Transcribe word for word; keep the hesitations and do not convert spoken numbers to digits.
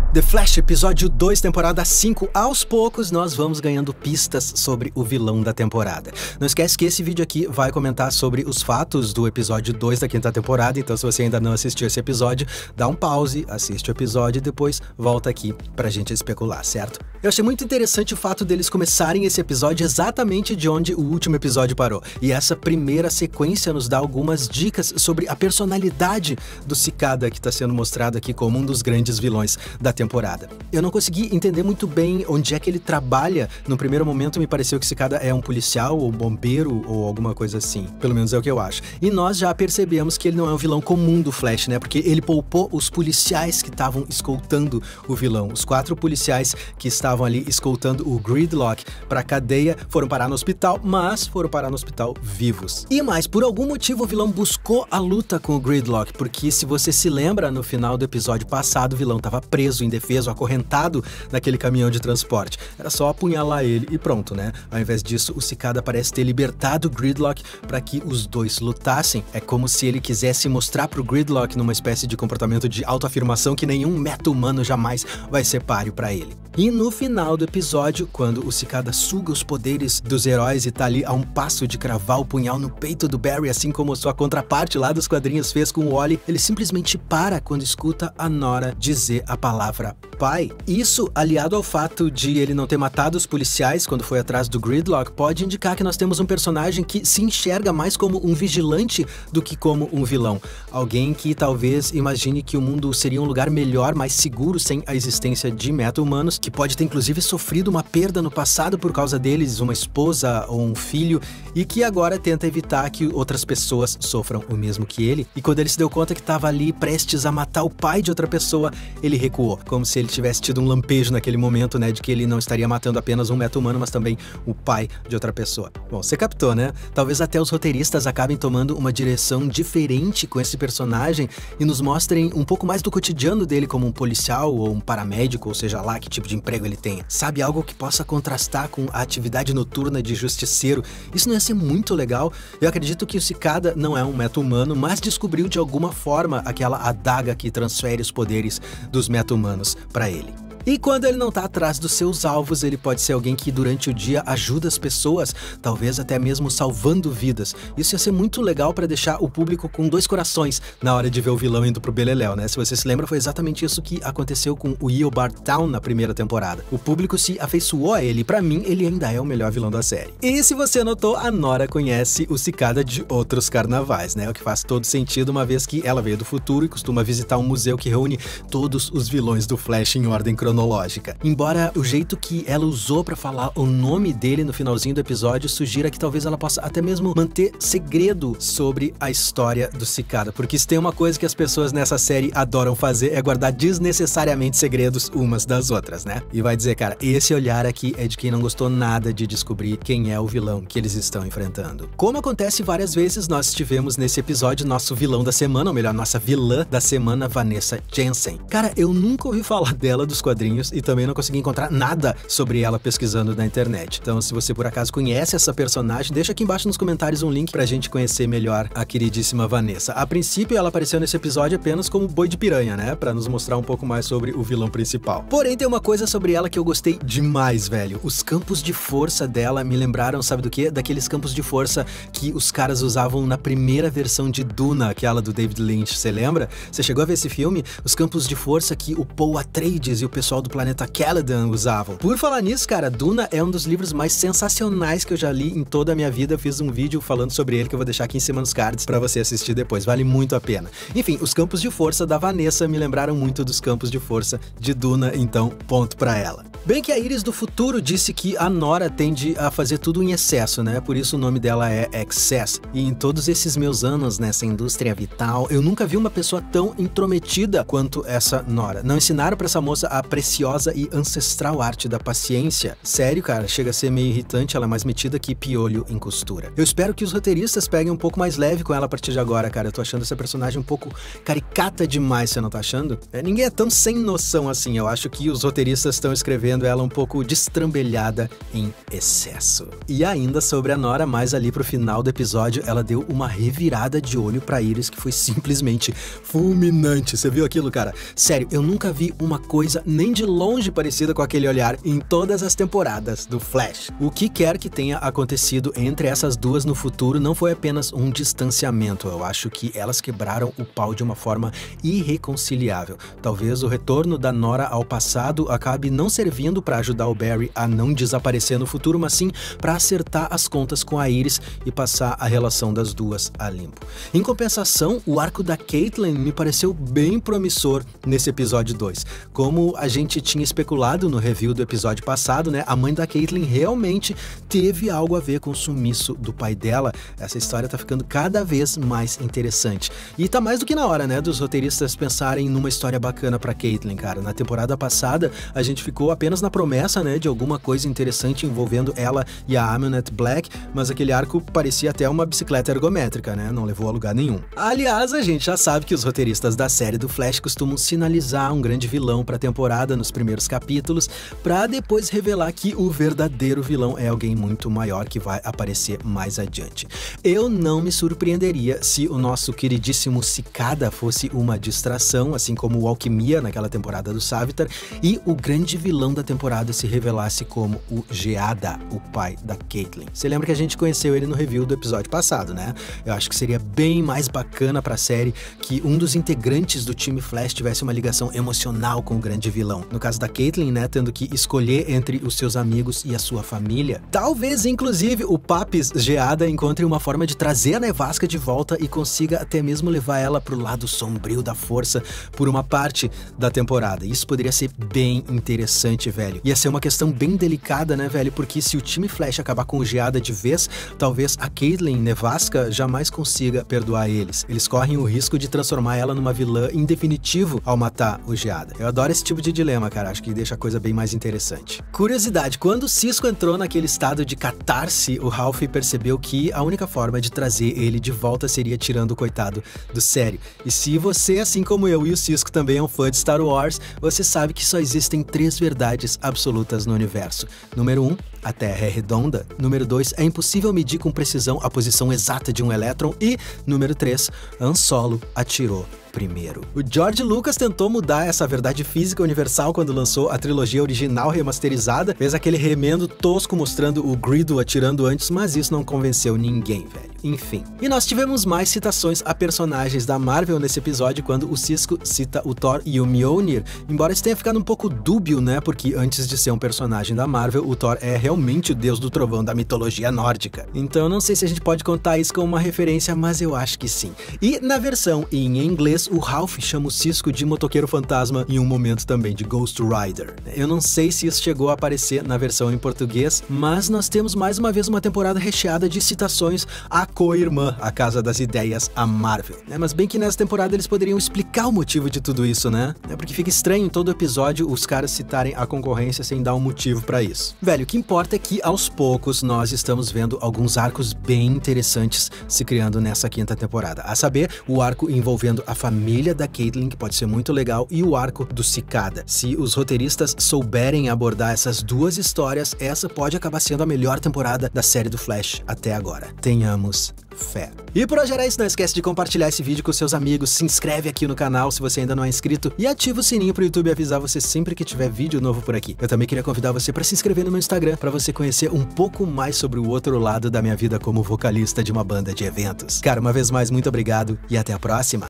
The Flash, episódio dois, temporada cinco. Aos poucos nós vamos ganhando pistas sobre o vilão da temporada. Não esquece que esse vídeo aqui vai comentar sobre os fatos do episódio dois da quinta temporada, então se você ainda não assistiu esse episódio, dá um pause, assiste o episódio e depois volta aqui pra gente especular, certo? Eu achei muito interessante o fato deles começarem esse episódio exatamente de onde o último episódio parou. E essa primeira sequência nos dá algumas dicas sobre a personalidade do Cicada, que está sendo mostrado aqui como um dos grandes vilões da temporada. Eu não consegui entender muito bem onde é que ele trabalha. No primeiro momento me pareceu que Cicada é um policial ou bombeiro ou alguma coisa assim. Pelo menos é o que eu acho. E nós já percebemos que ele não é um vilão comum do Flash, né? Porque ele poupou os policiais que estavam escoltando o vilão. Os quatro policiais que estavam ali escoltando o Gridlock pra cadeia foram parar no hospital, mas foram parar no hospital vivos. E mais, por algum motivo o vilão buscou a luta com o Gridlock, porque se você se lembra, no final do episódio passado o vilão estava preso, indefeso, acorrentado naquele caminhão de transporte. Era só apunhalar ele e pronto, né? Ao invés disso, o Cicada parece ter libertado o Gridlock para que os dois lutassem. É como se ele quisesse mostrar pro Gridlock numa espécie de comportamento de autoafirmação que nenhum meta-humano jamais vai ser páreo para ele. E no final do episódio, quando o Cicada suga os poderes dos heróis e tá ali a um passo de cravar o punhal no peito do Barry, assim como sua contraparte lá dos quadrinhos fez com o Wally, ele simplesmente para quando escuta a Nora dizer a palavra pai. Isso, aliado ao fato de ele não ter matado os policiais quando foi atrás do Gridlock, pode indicar que nós temos um personagem que se enxerga mais como um vigilante do que como um vilão. Alguém que talvez imagine que o mundo seria um lugar melhor, mais seguro, sem a existência de meta-humanos, que pode ter inclusive sofrido uma perda no passado por causa deles, uma esposa ou um filho, e que agora tenta evitar que outras pessoas sofram o mesmo que ele. E quando ele se deu conta que estava ali prestes a matar o pai de outra pessoa, ele recuou, como se ele tivesse tido um lampejo naquele momento, né, de que ele não estaria matando apenas um meta-humano, mas também o pai de outra pessoa. Bom, você captou, né? Talvez até os roteiristas acabem tomando uma direção diferente com esse personagem e nos mostrem um pouco mais do cotidiano dele como um policial ou um paramédico, ou seja lá que tipo de emprego ele tenha. Sabe, algo que possa contrastar com a atividade noturna de justiceiro. Isso não ia ser muito legal? Eu acredito que o Cicada não é um meta-humano, mas descobriu de alguma forma aquela adaga que transfere os poderes dos meta-humanos para ele. E quando ele não tá atrás dos seus alvos, ele pode ser alguém que durante o dia ajuda as pessoas, talvez até mesmo salvando vidas. Isso ia ser muito legal para deixar o público com dois corações na hora de ver o vilão indo pro beleléu, né? Se você se lembra, foi exatamente isso que aconteceu com o Eobard Town na primeira temporada. O público se afeiçoou a ele, e pra mim, ele ainda é o melhor vilão da série. E se você notou, a Nora conhece o Cicada de outros carnavais, né? O que faz todo sentido, uma vez que ela veio do futuro e costuma visitar um museu que reúne todos os vilões do Flash em ordem cronológica. cronológica. Embora o jeito que ela usou pra falar o nome dele no finalzinho do episódio sugira que talvez ela possa até mesmo manter segredo sobre a história do Cicada, porque se tem uma coisa que as pessoas nessa série adoram fazer é guardar desnecessariamente segredos umas das outras, né? E vai dizer, cara, esse olhar aqui é de quem não gostou nada de descobrir quem é o vilão que eles estão enfrentando. Como acontece várias vezes, nós tivemos nesse episódio nosso vilão da semana, ou melhor, nossa vilã da semana, Vanessa Jensen. Cara, eu nunca ouvi falar dela dos quadrinhos e também não consegui encontrar nada sobre ela pesquisando na internet. Então, se você por acaso conhece essa personagem, deixa aqui embaixo nos comentários um link pra gente conhecer melhor a queridíssima Vanessa. A princípio, ela apareceu nesse episódio apenas como boi de piranha, né? Pra nos mostrar um pouco mais sobre o vilão principal. Porém, tem uma coisa sobre ela que eu gostei demais, velho. Os campos de força dela me lembraram, sabe do quê? Daqueles campos de força que os caras usavam na primeira versão de Duna, aquela do David Lynch, você lembra? Você chegou a ver esse filme? Os campos de força que o Paul Atreides e o pessoal do planeta Caladan usavam. Por falar nisso, cara, Duna é um dos livros mais sensacionais que eu já li em toda a minha vida. Eu fiz um vídeo falando sobre ele que eu vou deixar aqui em cima nos cards pra você assistir depois, vale muito a pena. Enfim, os campos de força da Vanessa me lembraram muito dos campos de força de Duna, então ponto pra ela. Bem que a Iris do futuro disse que a Nora tende a fazer tudo em excesso, né? Por isso o nome dela é Excess. E em todos esses meus anos nessa indústria vital, eu nunca vi uma pessoa tão intrometida quanto essa Nora. Não ensinaram pra essa moça a aprender preciosa e ancestral arte da paciência. Sério, cara, chega a ser meio irritante, ela é mais metida que piolho em costura. Eu espero que os roteiristas peguem um pouco mais leve com ela a partir de agora, cara. Eu tô achando essa personagem um pouco caricata demais, você não tá achando? É, ninguém é tão sem noção assim. Eu acho que os roteiristas estão escrevendo ela um pouco destrambelhada em excesso. E ainda sobre a Nora, mais ali pro final do episódio, ela deu uma revirada de olho pra Iris que foi simplesmente fulminante. Você viu aquilo, cara? Sério, eu nunca vi uma coisa nem de longe parecida com aquele olhar em todas as temporadas do Flash. O que quer que tenha acontecido entre essas duas no futuro não foi apenas um distanciamento. Eu acho que elas quebraram o pau de uma forma irreconciliável. Talvez o retorno da Nora ao passado acabe não servindo para ajudar o Barry a não desaparecer no futuro, mas sim para acertar as contas com a Iris e passar a relação das duas a limpo. Em compensação, o arco da Caitlyn me pareceu bem promissor nesse episódio dois. Como a gente tinha especulado no review do episódio passado, né, a mãe da Caitlyn realmente teve algo a ver com o sumiço do pai dela. Essa história tá ficando cada vez mais interessante. E tá mais do que na hora, né, dos roteiristas pensarem numa história bacana pra Caitlyn, cara. Na temporada passada, a gente ficou apenas na promessa, né, de alguma coisa interessante envolvendo ela e a Amunet Black, mas aquele arco parecia até uma bicicleta ergométrica, né, não levou a lugar nenhum. Aliás, a gente já sabe que os roteiristas da série do Flash costumam sinalizar um grande vilão pra temporada nos primeiros capítulos, pra depois revelar que o verdadeiro vilão é alguém muito maior que vai aparecer mais adiante. Eu não me surpreenderia se o nosso queridíssimo Cicada fosse uma distração, assim como o Alquimia naquela temporada do Savitar, e o grande vilão da temporada se revelasse como o Geada, o pai da Caitlyn. Você lembra que a gente conheceu ele no review do episódio passado, né? Eu acho que seria bem mais bacana pra série que um dos integrantes do time Flash tivesse uma ligação emocional com o grande vilão. No caso da Caitlyn, né, tendo que escolher entre os seus amigos e a sua família. Talvez, inclusive, o Papis Geada encontre uma forma de trazer a Nevasca de volta e consiga até mesmo levar ela pro lado sombrio da força por uma parte da temporada. Isso poderia ser bem interessante, velho. Ia ser uma questão bem delicada, né, velho? Porque se o time Flash acabar com o Geada de vez, talvez a Caitlyn Nevasca jamais consiga perdoar eles. Eles correm o risco de transformar ela numa vilã em definitivo ao matar o Geada. Eu adoro esse tipo de dilema, cara. Acho que deixa a coisa bem mais interessante. Curiosidade, quando o Cisco entrou naquele estado de catarse, o Ralph percebeu que a única forma de trazer ele de volta seria tirando o coitado do sério. E se você, assim como eu e o Cisco também é um fã de Star Wars, você sabe que só existem três verdades absolutas no universo. Número um, a Terra é redonda. Número dois, é impossível medir com precisão a posição exata de um elétron. E número três, Han Solo atirou primeiro. O George Lucas tentou mudar essa verdade física universal quando lançou a trilogia original remasterizada, fez aquele remendo tosco mostrando o Greedo atirando antes, mas isso não convenceu ninguém, velho. Enfim. E nós tivemos mais citações a personagens da Marvel nesse episódio, quando o Cisco cita o Thor e o Mjolnir, embora isso tenha ficado um pouco dúbio, né, porque antes de ser um personagem da Marvel, o Thor é realmente o deus do trovão da mitologia nórdica. Então não sei se a gente pode contar isso como uma referência, mas eu acho que sim. E na versão em inglês, o Ralph chama o Cisco de motoqueiro fantasma em um momento também de Ghost Rider. Eu não sei se isso chegou a aparecer na versão em português, mas nós temos mais uma vez uma temporada recheada de citações à co-irmã, a Casa das Ideias, a Marvel. É, mas bem que nessa temporada eles poderiam explicar o motivo de tudo isso, né? É porque fica estranho em todo episódio os caras citarem a concorrência sem dar um motivo pra isso. Velho, o que importa é que aos poucos nós estamos vendo alguns arcos bem interessantes se criando nessa quinta temporada. A saber, o arco envolvendo a família da Caitlyn, que pode ser muito legal, e o arco do Cicada. Se os roteiristas souberem abordar essas duas histórias, essa pode acabar sendo a melhor temporada da série do Flash até agora. Tenhamos fé. E por hoje era isso, não esquece de compartilhar esse vídeo com seus amigos, se inscreve aqui no canal se você ainda não é inscrito e ativa o sininho pro YouTube avisar você sempre que tiver vídeo novo por aqui. Eu também queria convidar você para se inscrever no meu Instagram, para você conhecer um pouco mais sobre o outro lado da minha vida como vocalista de uma banda de eventos. Cara, uma vez mais, muito obrigado e até a próxima!